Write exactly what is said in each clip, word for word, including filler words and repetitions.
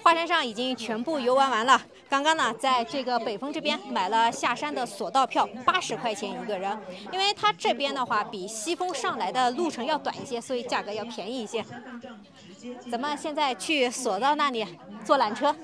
华山上已经全部游玩完了。刚刚呢，在这个北峰这边买了下山的索道票，八十块钱一个人。因为它这边的话比西峰上来的路程要短一些，所以价格要便宜一些。咱们现在去索道那里坐缆车。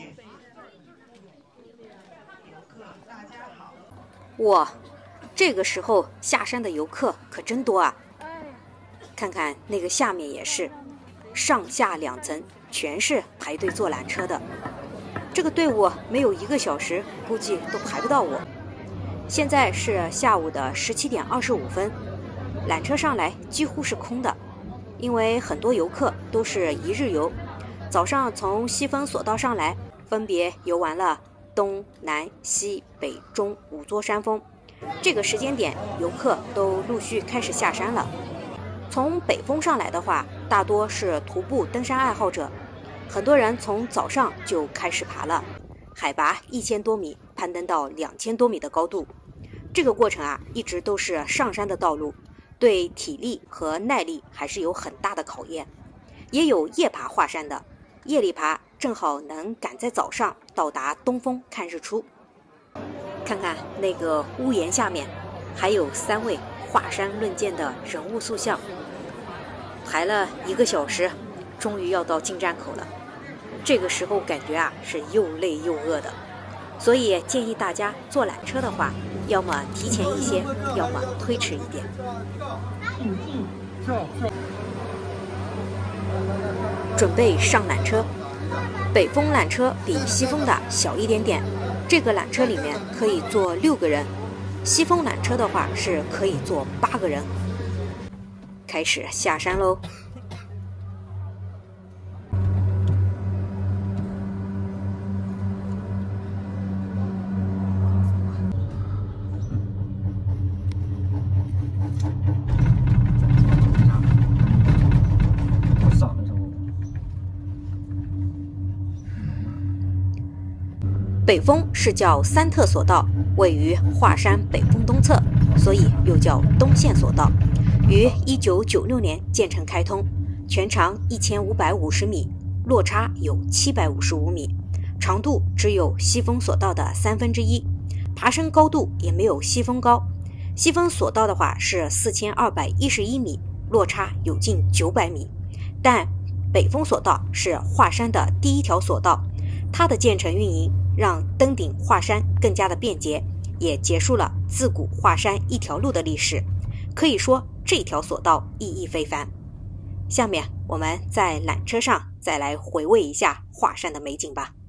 哇，这个时候下山的游客可真多啊！看看那个下面也是，上下两层全是排队坐缆车的。这个队伍没有一个小时，估计都排不到我。现在是下午的十七点二十五分，缆车上来几乎是空的，因为很多游客都是一日游。早上从西峰索道上来，分别游完了东南西北中五座山峰。这个时间点，游客都陆续开始下山了。从北峰上来的话，大多是徒步登山爱好者，很多人从早上就开始爬了，海拔一千多米，攀登到两千多米的高度。这个过程啊，一直都是上山的道路，对体力和耐力还是有很大的考验。也有夜爬华山的，夜里爬正好能赶在早上到达东峰看日出。看看那个屋檐下面，还有三位华山论剑的人物塑像。排了一个小时，终于要到进站口了。这个时候感觉啊是又累又饿的，所以建议大家坐缆车的话，要么提前一些，要么推迟一点。准备上缆车。北峰缆车比西峰的小一点点，这个缆车里面可以坐六个人，西峰缆车的话是可以坐八个人。开始下山喽。北峰是叫三特索道，位于华山北峰东侧，所以又叫东线索道。于一九九六年建成开通，全长一千五百五十米，落差有七百五十五米，长度只有西峰索道的三分之一，爬升高度也没有西峰高。西峰索道的话是四千二百一十一米，落差有近九百米。但北峰索道是华山的第一条索道，它的建成运营让登顶华山更加的便捷，也结束了自古华山一条路的历史。可以说这条索道意义非凡。下面我们在缆车上再来回味一下华山的美景吧。